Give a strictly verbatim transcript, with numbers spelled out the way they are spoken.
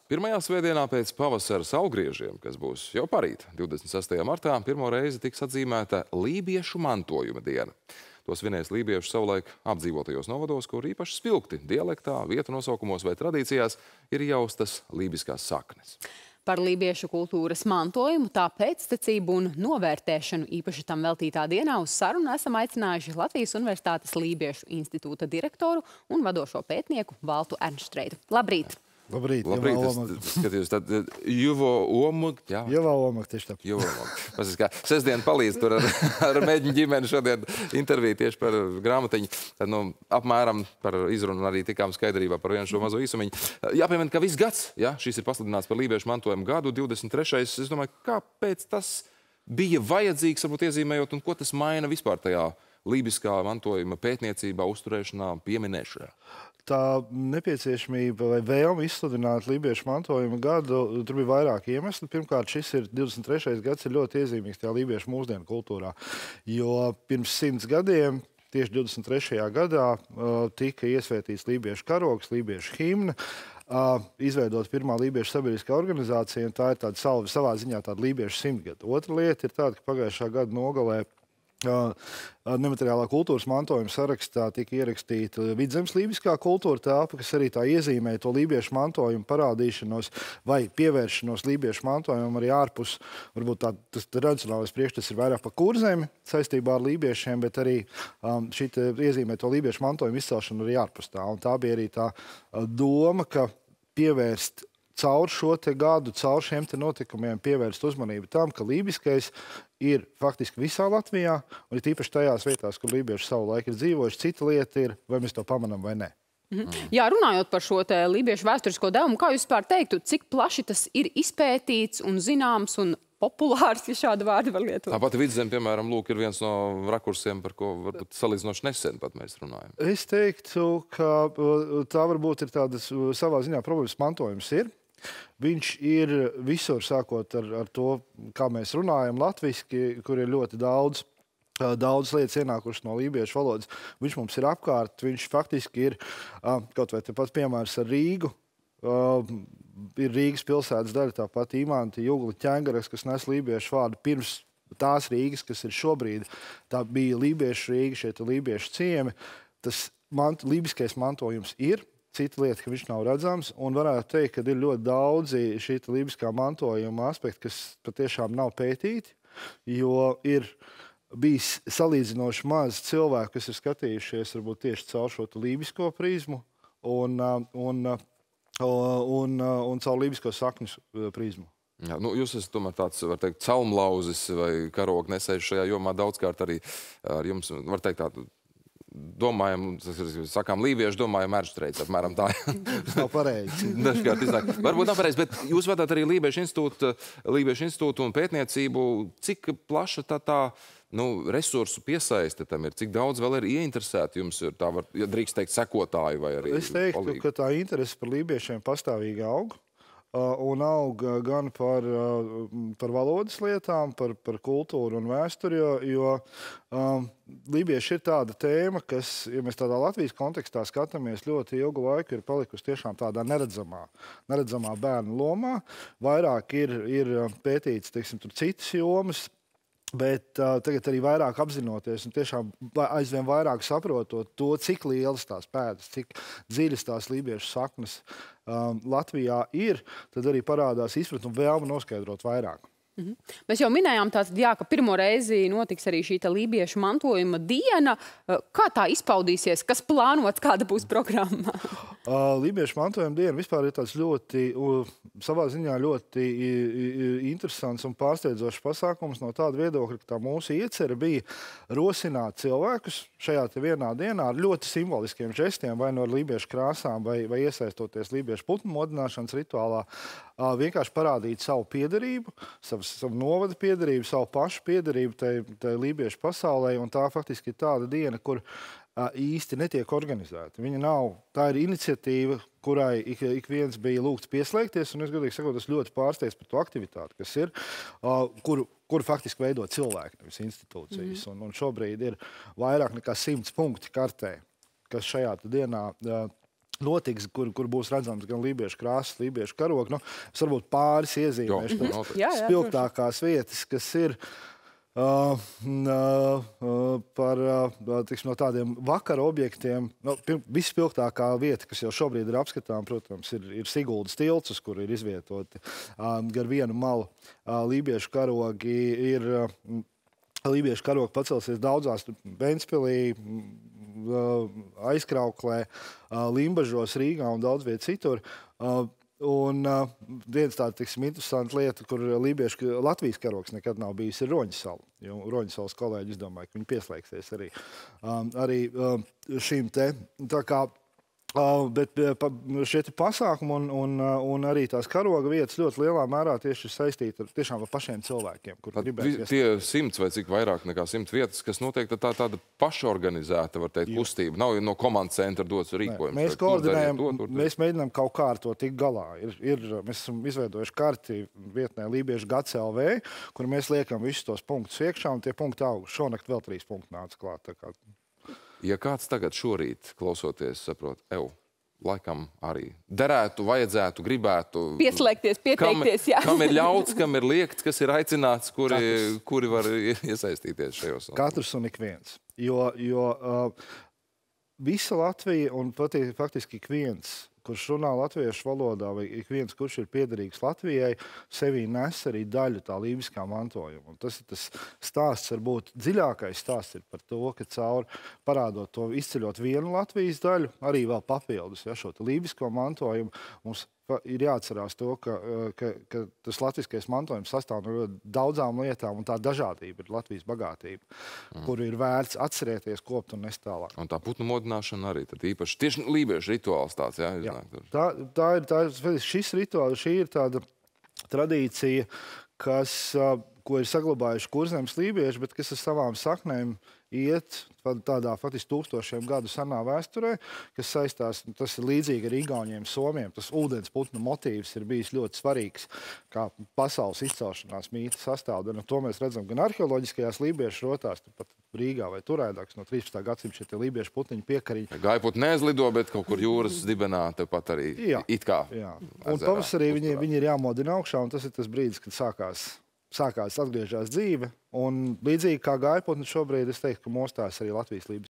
Pirmajā svētdienā pēc pavasara saulgriežiem, kas būs jau parīt, divdesmit sestajā martā, pirmo reizi tiks atzīmēta lībiešu mantojuma diena. To svinēs lībiešu savulaik apdzīvotajos novados, kur īpaši spilgti dialektā, vietu nosaukumos vai tradīcijās ir jaustas lībiskās saknes. Par lībiešu kultūras mantojumu, tā pēctecību un novērtēšanu īpaši tam veltītā dienā uz sarunu esam aicinājuši Latvijas Universitātes Lībiešu institūta direktoru un vadošo pētnieku Valtu Ernštreitu. Labrīt! Labrīt, Labrīt, es skatījos tad Juvo Omag, jā? Juvo Omag, tieši tā. Juvo Omag. Mēs kā sestdien palīdz tur ar, ar mēģiņu ģimeni šodien interviju tieši par grāmatiņu. Tad, nu, apmēram par izrunu arī tikām skaidrībā par vienu šo mazo īsumiņu. Jāpiemina, ka viss gads, jā, šis ir pasludināts par lībiešu mantojumu gadu, divdesmit trešais Es domāju, kāpēc tas bija vajadzīgs, varbūt iezīmējot, un ko tas maina vispār tajā lībiskā mantojuma pētniecībā, uzturēšanā, pieminēšanā? Tā nepieciešamība vai vēlme izsludināt lībiešu mantojuma gadu, tur bija vairāk iemesli. Pirmkārt, šis ir divdesmit trešais gads ir ļoti iezīmīgs tajā lībiešu mūsdienu kultūrā, jo pirms simts gadiem, tieši divdesmit trešajā gadā, tika iesvētīts lībiešu karogs, lībiešu himna, izveidot pirmā lībiešu sabiedriskā organizācija, un tā ir tāda savā, savā ziņā tāda lībiešu simtgada. Otra lieta ir tāda, ka pagājušā gada nogalē nemateriālā kultūras mantojuma sarakstā tika ierakstīta Vidzemes lībiskā kultūra telpa, kas arī tā iezīmē to lībiešu mantojumu parādīšanos vai pievēršanos lībiešu mantojumam arī ārpus. Varbūt tā, tas tradicionālais priekšstats ir vairāk par Kurzemi saistībā ar lībiešiem, bet arī um, šī iezīmē to lībiešu mantojumu izcelšanu arī ārpus tā. Un tā bija arī tā uh, doma, ka pievērst caur šo te gadu, caur šiem te notikumiem pievērst uzmanību tam, ka lībiskais ir faktiski visā Latvijā, un ir tīpaši tajās vietās, kur lībieši savu laiku ir dzīvojuši. Cita lieta ir, vai mēs to pamanām vai ne. Mhm. Jā, runājot par šo te lībiešu vēsturisko devumu, kā jūs vispār teiktu, cik plaši tas ir izpētīts un zināms un populārs, ja šādu vārdu var lietot? Tāpat Vidzeme, piemēram, lūk, ir viens no rakursiem, par ko varbūt salīdzinoši nesen pat mēs runājam. Es teiktu, ka tā varbūt ir tādas savā ziņā problēmas mantojums ir. Viņš ir visur, sākot ar, ar to, kā mēs runājam latviski, kur ir ļoti daudz, daudz lietas ienākušas no lībiešu valodas. Viņš mums ir apkārt, viņš faktiski ir, kaut vai tepat piemērs ar Rīgu, ir Rīgas pilsētas daļa, tāpat Imanti, Jugli, Ķengaras, kas nes lībiešu vārdu pirms tās Rīgas, kas ir šobrīd. Tā bija lībiešu Rīga, šie lībiešu ciemi. Tas mant, lībiskais mantojums ir. Cita lieta, ka viņš nav redzams, un varētu teikt, ka ir ļoti daudzi šī lībiskā mantojuma aspekti, kas patiešām nav pētīti, jo ir bijis salīdzinoši maz cilvēku, kas ir skatījušies varbūt tieši caur šo lībisko prizmu un, un, un, un caur lībisko sakņu prizmu. Jā, nu, jūs esat tomēr tāds, var teikt, caumlauzis vai karognesējs šajā jomā daudzkārt arī ar jums, var teikt, tādu domājam, sakām lībieši, domājam Ernštreits, apmēram tā. Tas nav pareizi. Dažkārt iznāk. Varbūt nav pareizi, bet jūs vadāt arī Lībiešu institūtu, Lībiešu institūtu un pētniecību. Cik plaša tā tā, nu, resursu piesaiste tam ir? Cik daudz vēl ir ieinteresēti jums ir tā, var, ja drīkst teikt, sekotāji vai arī Es teiktu, palīgi? ka tā interese par lībiešiem pastāvīgi aug. Un aug gan par, par valodas lietām, par, par kultūru un vēsturi, jo, jo um, lībieši ir tāda tēma, kas, ja mēs tādā Latvijas kontekstā skatāmies, ļoti ilgu laiku ir palikusi tiešām tādā neredzamā, neredzamā bērnu lomā. Vairāk ir, ir pētīts, teiksim, tur citas jomas, bet uh, tagad arī vairāk apzinoties un tiešām aizvien vairāk saprotot to, cik lielas tās pēdas, cik dziļas tās lībiešu saknes um, Latvijā ir, tad arī parādās izpratne un vēlme noskaidrot vairāk. Mhm. Mēs jau minējām tātad, jā, ka pirmo reizi notiks arī šī lībiešu mantojuma diena. Kā tā izpaudīsies? Kas plānots? Kāda būs programma? Uh, lībiešu mantojuma diena vispār ir tāds ļoti, uh, savā ziņā ļoti interesants un pārsteidzošs pasākums no tāda viedokļa, ka tā mūsu iecerē bija rosināt cilvēkus šajā te vienā dienā ar ļoti simboliskiem žestiem, vai no lībiešu krāsām, vai, vai iesaistoties lībiešu putnu modināšanas rituālā, uh, vienkārši parādīt savu piederību, savu savu novada piederību, savu pašu piederību tai, tai lībiešu pasaulē, un tā faktiski ir tāda diena, kur a, īsti netiek organizēta. Viņa nav, tā ir iniciatīva, kurai ik, ik viens bija lūgts pieslēgties, un es godīgi sakot, es ļoti pārsteidzu par to aktivitāti, kas ir, a, kuru, kuru faktiski veido cilvēki, nevis institūcijas. Mm-hmm. un, un šobrīd ir vairāk nekā simts punkti kartē, kas šajā dienā a, notiks, kur, kur būs redzams gan lībiešu krāsas, lībiešu karogi. Nu, es varbūt pāris iezīmēšu Jo, tās spilgtākās vietas, kas ir uh, uh, par uh, tiksim, no tādiem vakara objektiem. Nu, Vispilgtākā vieta, kas jau šobrīd ir apskatām, protams, ir, ir Siguldas tilts, uz kur ir izvietoti uh, gar vienu malu uh, lībiešu karogi. Ir, uh, lībiešu karogi pacelsies daudzās Ventspilī, Aizkrauklē, Limbažos, Rīgā un daudz viet citur. Un viens tāda, tiksim, interesanta lieta, kur lībiešu Latvijas karogs nekad nav bijis, ir Roņasala. Jo Roņasalas kolēģi, es domāju, ka viņi pieslēgsies arī, arī šīm te. Tā kā Uh, bet šie pasākumi un, un, un arī tās karoga vietas ļoti lielā mērā tieši ir saistīti ar, tiešām ar pašiem cilvēkiem, kuri gribētu. Tie simts vai cik vairāk nekā simts vietas, kas notiek, tā tāda pašorganizēta, var teikt, kustība. Nav no komandas centra dots rīkojums. Mēs koordinējam, to, mēs mēģinām kaut kā ar to tikt galā. Ir, ir, mēs esam izveidojuši karti vietnē Lībiešu gads L V, kur mēs liekam visus tos punktus iekšā, un tie punkti aug. Šonakt vēl trīs punkti nāca klāt. Tā kā... Ja kāds tagad šorīt, klausoties, saprot, ev, laikam arī derētu, vajadzētu, gribētu... Pieslēgties, pieteikties, jā. Kam ir ļauts, kam ir liekts, kas ir aicināts, kuri, kuri var iesaistīties šajos? Katrs un ik viens. Jo, jo uh, visa Latvija un pati, faktiski ik viens, kurš runā latviešu valodā, vai ik viens, kurš ir piederīgs Latvijai, sevī nes arī daļu tā lībiskā mantojuma. Un tas ir tas stāsts, varbūt dziļākais stāsts ir par to, ka caur parādot to, izceļot vienu Latvijas daļu, arī vēl papildus, ja, šo lībisko mantojumu, mums ir jāatcerās to, ka, ka, ka tas latviskais mantojums sastāv no ļoti daudzām lietām, un tā dažādība ir Latvijas bagātība, mm. kuru ir vērts atcerēties, kopt un nest tālāk. Un tā putnu modināšana arī, tad īpaši tieši lībiešu rituāls tāds, jā? Jā. Tā, tā ir, tā ir, šis rituāls, šī ir tāda tradīcija, kas, ko ir saglabājuši Kurzemes lībieši, bet kas ar savām saknēm iet tādā faktiski tūkstošiem gadu senā vēsturē, kas saistās, tas ir līdzīgi ar igauņiem, somiem. Tas ūdens putnu motīvs ir bijis ļoti svarīgs, kā pasaules izcelšanās mīta sastāvdaļa. To mēs redzam gan arheoloģiskajās lībiešu rotās, pat Rīgā vai Turēdāks no trīspadsmitā gadsimta šie lībiešu putniņu piekariņi. Gaiputni neaizlido, bet kaut kur jūras dibenā tepat arī jā, it kā. Jā. Un pavasarī viņi, viņi ir jāmodina augšā, un tas ir tas brīdis, kad sākās sākās atgriežās dzīve, un līdzīgi kā gaiputni šobrīd, es teiktu, ka mostās arī Latvijas lībes